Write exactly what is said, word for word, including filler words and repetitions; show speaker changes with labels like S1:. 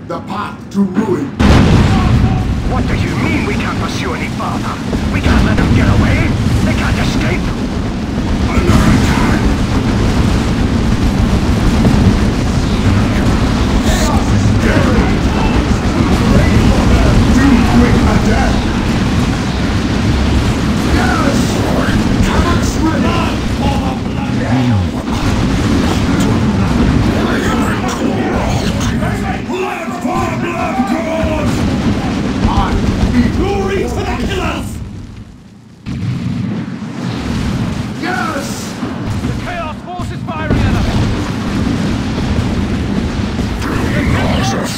S1: the path to ruin.
S2: What do you mean we can't pursue any farther? We can't let them get away? They can't escape?